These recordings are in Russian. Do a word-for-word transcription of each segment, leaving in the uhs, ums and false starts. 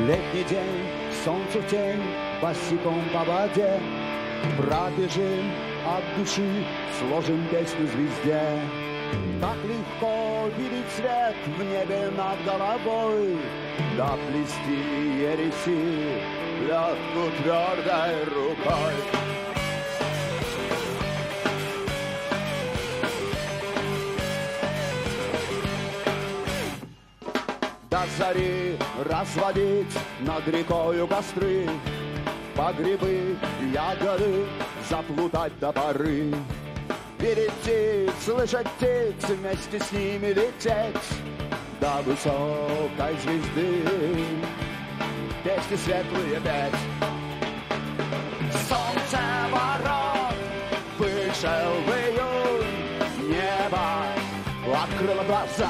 Летний день, солнцу в тень, босиком по воде. Пробежим от души, сложим песню звезде. Так легко видеть свет в небе над головой, да плести ереси легкую твердой рукой. До зари разводить над рекою костры, по грибы, ягоды заплутать до поры. Видеть птиц, слышать птиц, вместе с ними лететь до высокой звезды, песни светлые петь. Солнце ворот вышел в июнь, небо открыло глаза.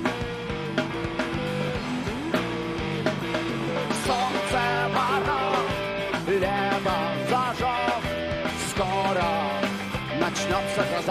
Солнце ворот, лето зажег, скоро начнется гроза.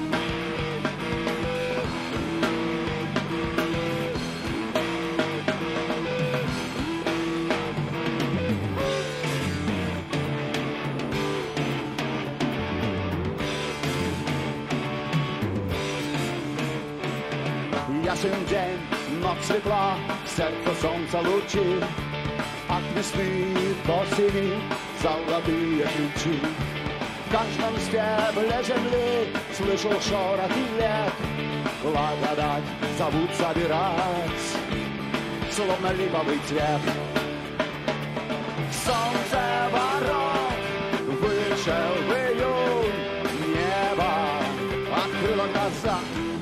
Ясен день, но цветла, сердце солнца лучи, от весны до осени золотые ключи. В каждом стебле земли слышал шорох и лет, благодать зовут собирать, словно липовый цвет. Солнце ворот вышел в июнь, небо открыло глаза.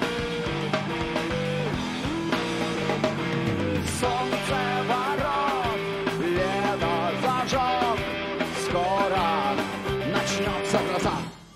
Солнце ворот, лето зажег, скоро начнется гроза.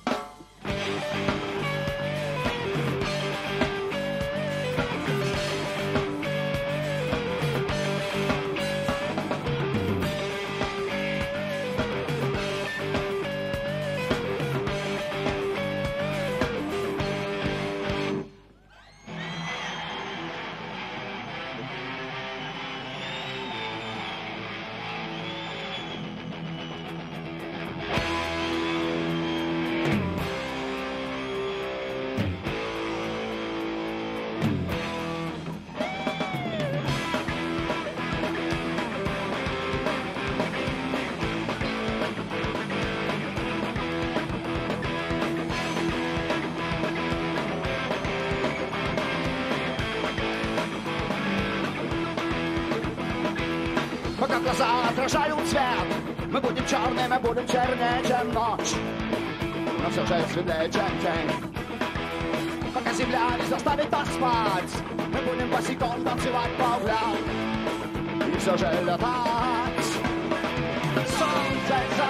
Пока глаза отражают свет, мы будем черными, мы будем чернее, чем ночь, но все же светлее, чем тень. Пока земля не заставит нас спать, мы будем босиком танцевать по углям и все же летать. Солнце за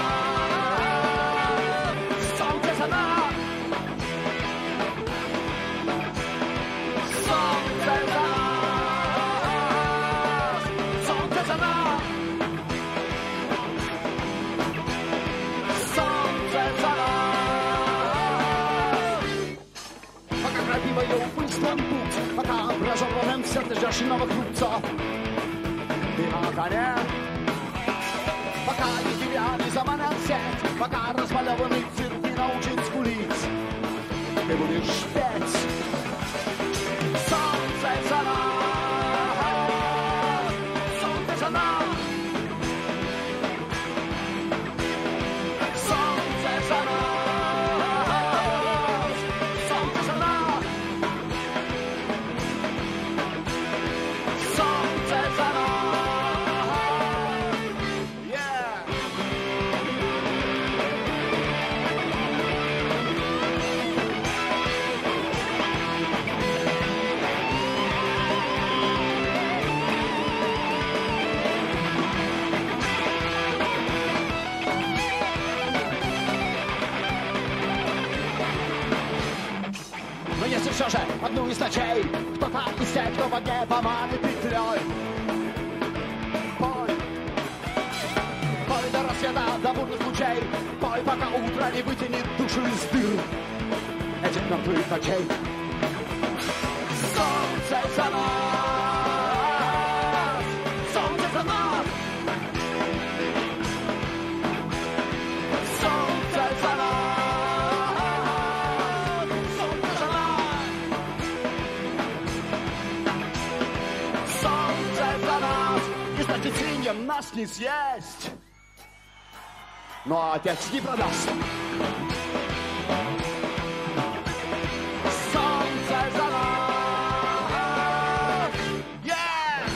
нас, солнце за нас, солнце за нас. Ее быстрым путь, пока в разорванном сердце ждешь новых рубцов. Ты на коне, пока егеря не заманят сеть, пока размалеванный цирк не научит скулить, ты будешь петь. Солнце за нас, солнце за нас, солнце за нас. Все же одну из ночей кто-то из тех, кто в огне поманит петлей. Пой, пой до рассвета, до бурных лучей, пой, пока утро не вытянет душу из дыр этих мертвых ночей. Солнце за нас, солнце за нас. Им нас не съесть, но отец не продаст. Солнце за нас. Yeah!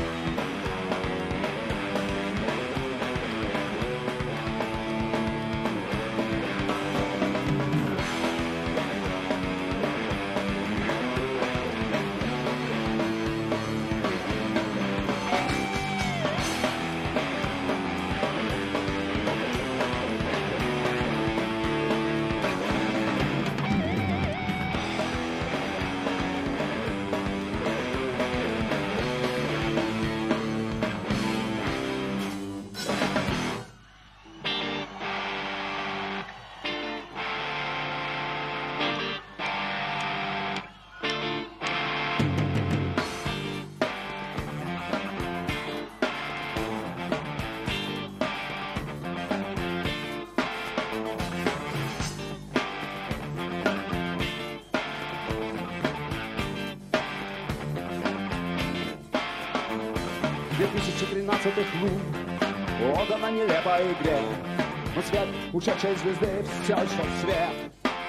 две тысячи тринадцатый лун, ода на нелепой игре. Но свет ушедшей звезды все еще свет.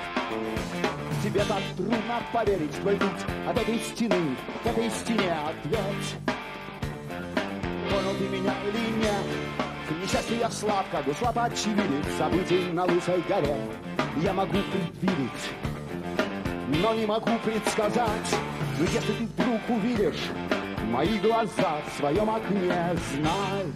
Тебе так трудно поверить в твой путь от этой стены к этой стене. Ответь, понял ты меня или нет? К несчастью я слаб, как бы слабо очевидец событий на лысой горе. Я могу предвидеть, но не могу предсказать. Но если ты вдруг увидишь мои глаза в своем окне, знай,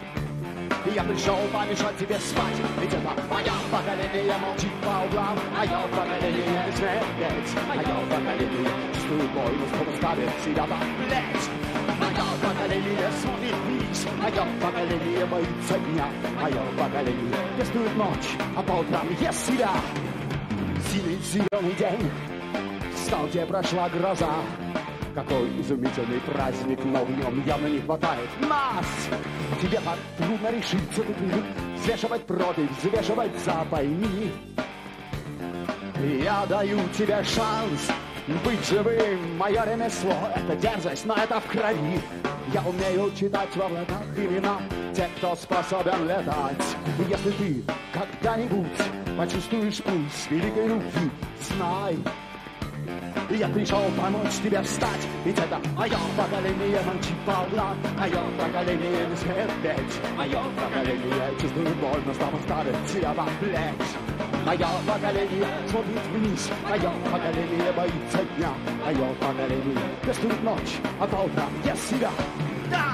я пришел помешать тебе спать. Ведь это мое поколение молчит по углам, мое поколение смеет, мое поколение чувствует боль, но снова ставит себя в плеть. Мое поколение смотрит вниз, мое поколение боится дня, мое поколение пестует ночь, а по утрам ест себя. Синий зеленый день, стал, где прошла гроза. Какой изумительный праздник, но в нем явно не хватает нас. Тебе так трудно решиться, ты привык взвешивать против, взвешивать за, пойми. Я даю тебе шанс быть живым. Мое ремесло — это дерзость, но это в крови. Я умею читать в облаках имена тех, кто способен летать. И если ты когда-нибудь почувствуешь пульс великой руки, знай, я пришел помочь тебе встать. Ведь это мое поколение молчит по углам, мое поколение не смеет петь, мое поколение чувствует боль, но снова ставит себя во плеть. Мое поколение смотрит вниз, мое поколение боится дня, мое поколение пестует ночь, а по утрам ест себя. Да!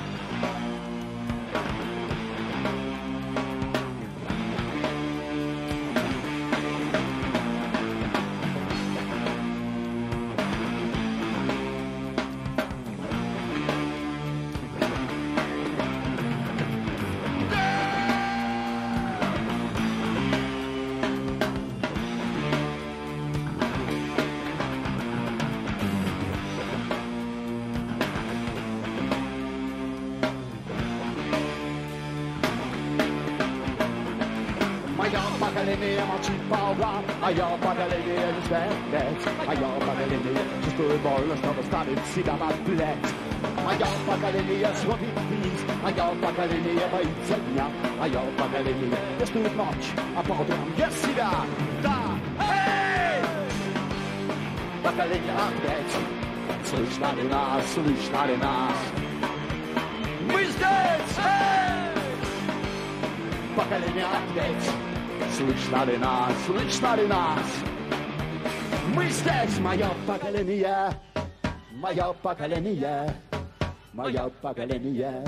Поколение молчит по углам, мое поколение не смеет, мое поколение чувствует боль, но чтобы ставить себя в плеть. Мое поколение смотрит вниз, мое поколение боится дня, мое поколение пестует ночь, а по утрам ест себя. Да! Эй! Поколение ответь, слышно ли нас, слышно ли нас? Мы здесь! Эй! Поколение ответь, слышно ли нас, слышно ли нас? Мы здесь, мое поколение, мое поколение, мое поколение.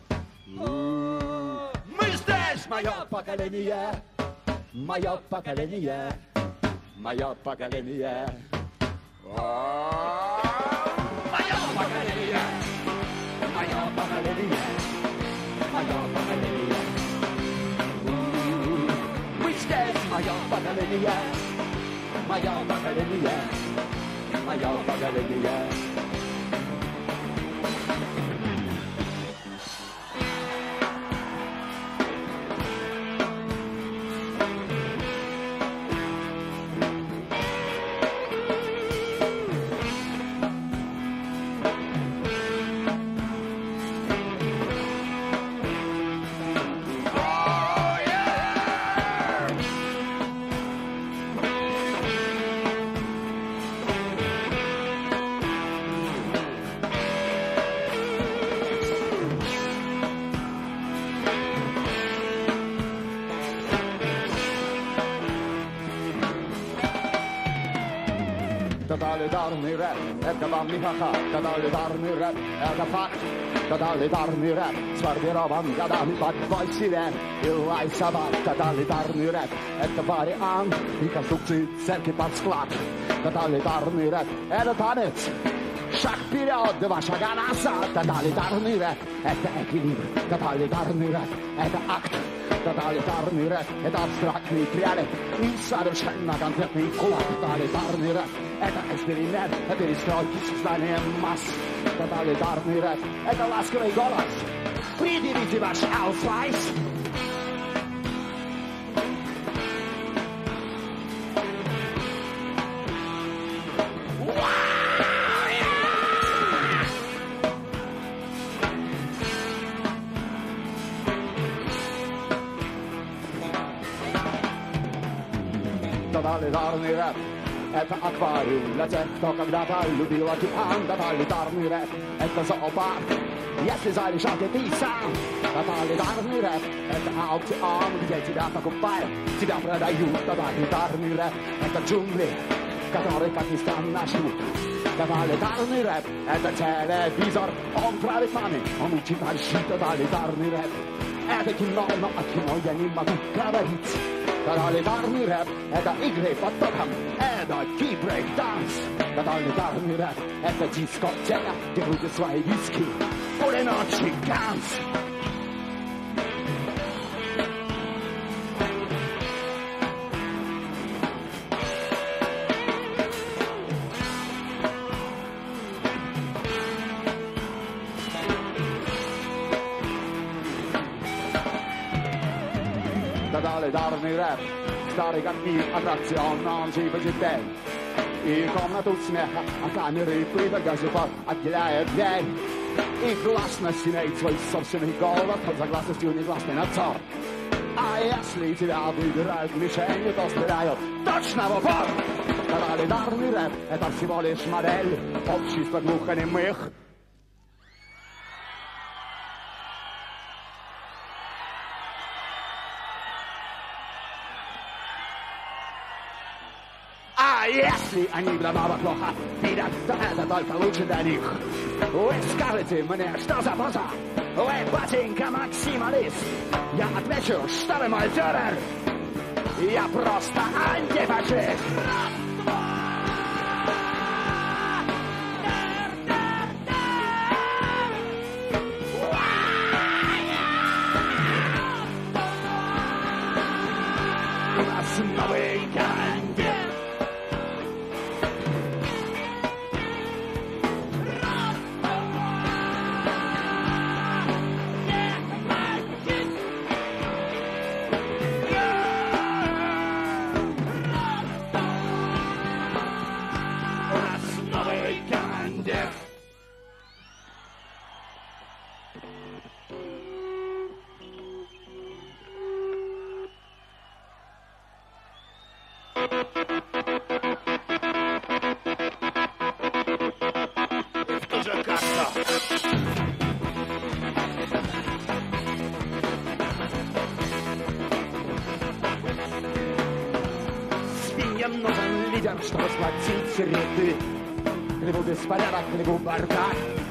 Мы здесь, мое поколение, мое поколение, мое поколение. Мое поколение, мое поколение, мое поколение. Здесь мое поколение, мое поколение, мое поколение. Тоталитарный рэп, это вам не ха-ха. Тоталитарный рэп, это факт. Тоталитарный рэп сформирован годами под бой сирен и лай собак. Тоталитарный рэп, это вариант и конструкции церкви под склад. Тоталитарный рэп, это танец. Шаг вперед, два шага назад. Тоталитарный рэп, это эквилибр. Тоталитарный рэп, это акт. Тоталитарный рэп, это абстрактный тряли и совершенно конкретный кулак. Тоталитарный рэп, это эксперимент, это перестройки созданием масс. Тоталитарный рэп, это ласковый голос. Предъявите ваш аусвайс. Тоталитарный рэп, это аквариум для тех, кто когда-то любил океан. Тоталитарный рэп, это зоопарк, если зарешал ты сам. Тоталитарный рэп, это аукцион, где тебя покупают, тебя продают. Тоталитарный рэп, это джунгли, которые, как ни странно, живут. Тоталитарный рэп, это телевизор, он правит нами, он учит дальше. Тоталитарный рэп, это кино, но о кино я не могу говорить. Тоталитарный рэп, это игры под током, это ки-брейк-данс. Тоталитарный рэп, это дискотека, где крутят свои диски, пулеметчик Ганс. Тоталитарный рэп, старый как мир, аттракцион, он живет теперь. И комнату смеха от камеры пыток газупа отделяет дверь. И гласность имеет свой собственный голос, под согласностью негласный надзор. А если тебя выбирают мишенью, то стреляют точно в упор. Тоталитарный рэп — это всего лишь модель общества глухонемых. А если они вдобавок плохо видят, то это только лучше для них. Вы скажете мне, что за поза? Вы, батенька, максималист. Я отвечу, что вы мой фюрер. Я просто антифашист. У нас новый командир. Свиньям нужен лидер, чтобы схватить ряды. Хлебу беспорядок, хлебу бардак.